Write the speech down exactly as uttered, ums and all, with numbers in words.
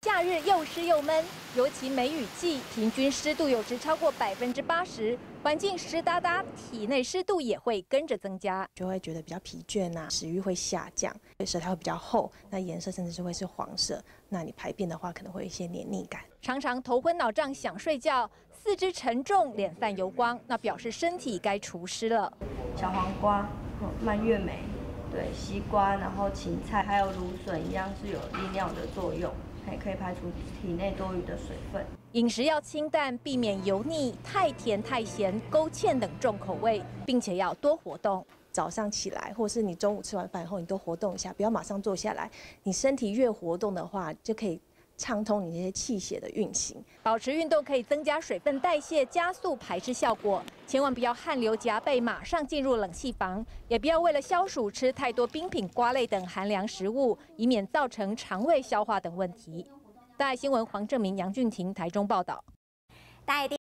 假日又湿又闷，尤其梅雨季，平均湿度有时超过百分之八十，环境湿哒哒，体内湿度也会跟着增加， 就会觉得比较疲倦啊，食欲会下降，舌苔会比较厚，那颜色甚至是会是黄色。那你排便的话，可能会有一些黏腻感。 常常头昏脑胀，想睡觉，四肢沉重，脸泛油光，那表示身体该除湿了。 小黄瓜、蔓越莓、对西瓜，然后芹菜还有芦笋一样是有利尿的作用。还可以排除体内多余的水分。 饮食要清淡，避免油腻、太甜、太咸、勾芡等重口味，并且要多活动。 早上起来，或是你中午吃完饭后，你多活动一下，不要马上坐下来。你身体越活动的话，就可以畅通你这些气血的运行。 保持运动可以增加水分代谢，加速排湿效果。千万不要汗流浃背，马上进入冷气房，也不要为了消暑吃太多冰品、瓜类等寒凉食物，以免造成肠胃消化等问题。大爱新闻黄正明、杨俊廷台中报道。 大爱